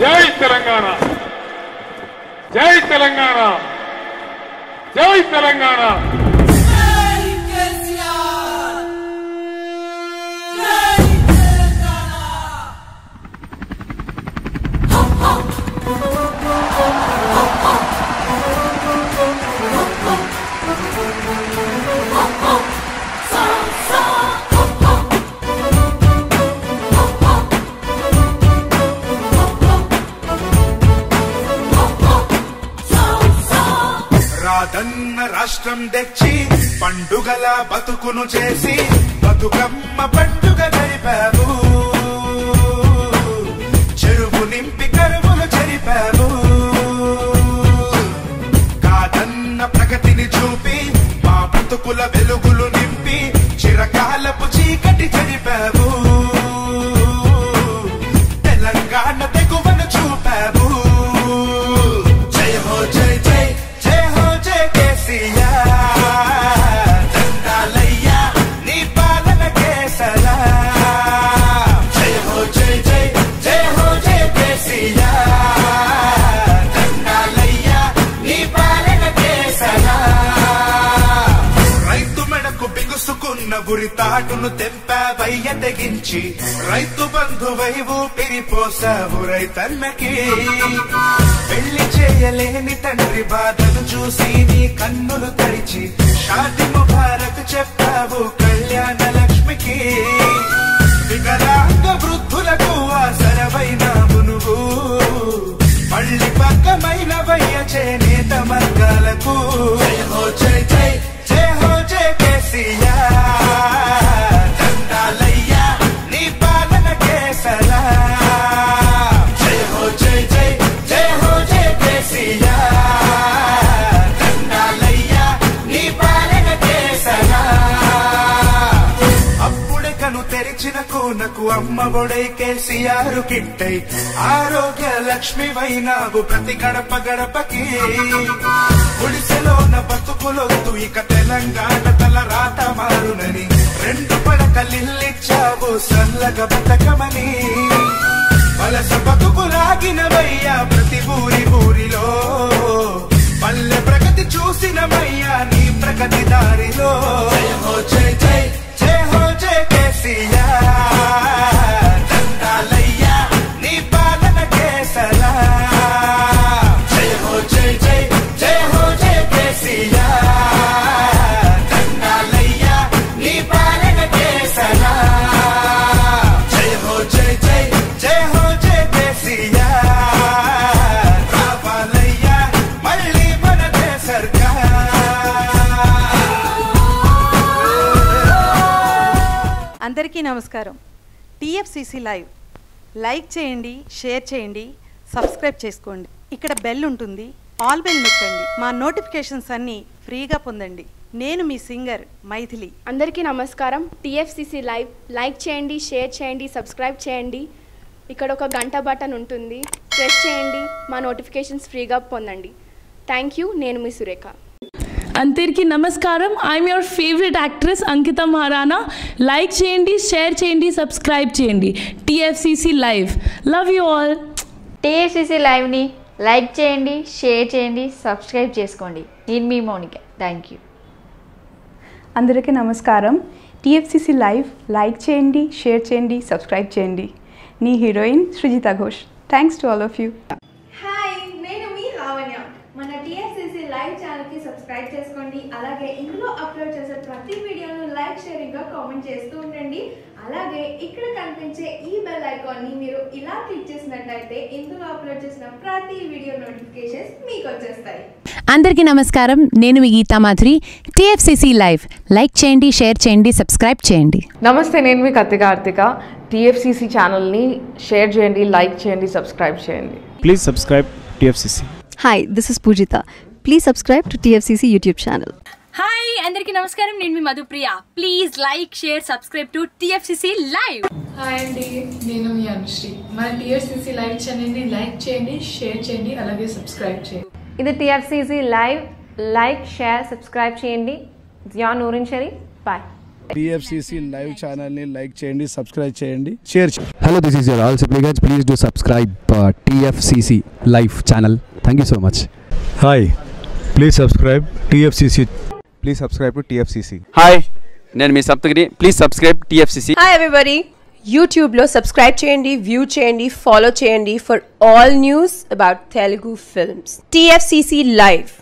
జై తెలంగాణ, జై తెలంగాణ, జై తెలంగాణ. రాదన్న రాష్ట్రం తెచ్చి పండుగల బతుకును చేసి బతుకమ్మ పండుగ గడిపావు, చెరువు నింపి కరువులు జరిపావు. కాదన్న ప్రగతిని చూపి మా బతుకుల వెలుగులు నింపి చిరకాలపు చీకటి జరిపావు. తెలంగాణ తెగువను చూపావు. జయ హో జయ జయ జయ హో జయ కేసీఆర్, దండాలయ్యా నీ పాలన కేసరా. జయ హో జయ జయ జయ హో జయ కేసీఆర్, దండాలయ్యా నీ పాలన కేసరా. రైతు మెడకు బిగుసుకున్న ఉరి తాటును తెంపావయ్య తెగించి, రైతు బంధువై ఊపిరిపోసావు రైతన్నకి. పెళ్లి చేయలేని తండ్రి బాధను చూసి నీ కన్నులు తడిచి షాది ముబారక్ చెప్పావు కళ్యాణ లక్ష్మికి. వికలాంగ వృద్ధులకు ఆసరవైనావు నువ్వు, మళ్ళీ పక్కమైన వయ్య చేనేత వర్గాలకు. జయ హో జయ జయ జయ హో జయ కేసీఆర్, దండాలయ్యా నీ పాలన కేసరా. జయ హో జయ జయ జయ హో జయ కేసీఆర్, దండాలయ్యా నీ పాలన కేసరా. అప్పుడే కను తెరిచిన కూనకు అమ్మ ఒడై కేసీఆర్ కిట్టై ఆరోగ్య లక్ష్మి వైనావు ప్రతి గడప గడపకి. గుడిసెలోన బతుకులొద్దు ఇక తెలంగాణ తల రాత మారునని, రెండు పడకలిల్లిచ్చావు సల్లగా బతకమని. వలస బతుకులాగినవయ్యా ప్రతి ఊరి ఊరిలో, పల్లె ప్రగతి చూసినవయ్యా నీ ప్రగతి దారిలో. జయ హో జయ జయ జయ హో జయ కేసీఆర్, దండాలయ్యా నీ పాలన కేసరా. జయ హో జయ జయ జయ హో జయ కేసీఆర్, దండాలయ్యా నీ పాలన కేసరా. జయ హో జయ జయ జయ హో జయ కేసీఆర్, రావాలయ్యా మళ్ళీ మనదే సర్కార్. అందరికీ నమస్కారం. టీఎఫ్సిసి లైవ్ లైక్ చేయండి, షేర్ చేయండి, సబ్స్క్రైబ్ చేసుకోండి. ఇక్కడ బెల్ ఉంటుంది, ఆల్ బెల్ నొక్కండి. మా నోటిఫికేషన్స్ అన్నీ ఫ్రీగా పొందండి. నేను మీ సింగర్ మైథిలి. అందరికీ నమస్కారం. టీఎఫ్సిసి లైవ్ లైక్ చేయండి, షేర్ చేయండి, సబ్స్క్రైబ్ చేయండి. ఇక్కడ ఒక గంట బటన్ ఉంటుంది, ప్రెస్ చేయండి. మా నోటిఫికేషన్స్ ఫ్రీగా పొందండి. Thank you. నేను మీ సురేఖ. అందరికీ నమస్కారం. I'm your favourite actress Ankita Maharana. Like చేయండి, షేర్ చేయండి, సబ్స్క్రైబ్ చేయండి. TFCC live. Love you all. TFCC లైవ్ని లైక్ చేయండి, షేర్ చేయండి, సబ్స్క్రైబ్ చేసుకోండి. నేను మీ మౌనిక. Thank you. అందరికీ నమస్కారం. టీఎఫ్సిసి లైవ్ లైక్ చేయండి, షేర్ చేయండి, సబ్స్క్రైబ్ చేయండి. నీ heroine Srijita Ghosh. Thanks to all of you. Hi, నేను మీ లావణ్య. మన టీఎఫ్సిసి లైవ్ ఛానల్కి సబ్స్క్రైబ్ చేసుకోండి. అలాగే ఇందులో అప్లోడ్ చేసే ప్రతి వీడియోను లైక్, షేరింగ్గా కామెంట్ చేస్తూ ఉండండి. అలాగే ఇక్కడ కనిపించే ఈ బెల్ ఐకాన్ని మీరు ఇలా క్లిక్ చేసినట్లయితే ఇందులో అప్లోడ్ చేసిన ప్రతి వీడియో నోటిఫికేషన్స్ మీకు వచ్చేస్తాయి. అందరికీ నమస్కారం. నేను మీ Geetha Madhuri. TFCC live like చేయండి, షేర్ చేయండి, సబ్స్క్రైబ్ చేయండి. నమస్తే, నేను మీ కత్తి కార్తిక. టీఎఫ్సిసి ఛానల్ని షేర్ చేయండి, లైక్ చేయండి, సబ్స్క్రైబ్ చేయండి. Please subscribe TFCC. Hi, this is Poojitha. Please subscribe to TFCC YouTube channel. Hi, అందరికీ నమస్కారం. నేను మీ Madhupriya. Please like, share, subscribe to TFCC live. Hi అండి, నేను మీ అనుశ్రీ. మన టీఎఫ్సిసి లైవ్ ఛానల్ని లైక్ చేయండి, షేర్ చేయండి, అలాగే సబ్స్క్రైబ్ చేయండి. ఇది TFCC live. Like, share, subscribe చేయండి. Zia Noorin Sharif. Bye. TFCC live channel ని లైక్ చేయండి, సబ్స్క్రైబ్ చేయండి, షేర్ చేయండి. Hello, this is your all supplicants. Please do subscribe TFCC live channel. Thank you so much. Hi, please subscribe TFCC. Please subscribe to TFCC. హాయ్, నేను మీ Saptagiri. Please subscribe TFCC. Hi everybody, యూట్యూబ్లో subscribe చేయండి, view చేయండి, follow చేయండి for all news about Telugu films. TFCC live.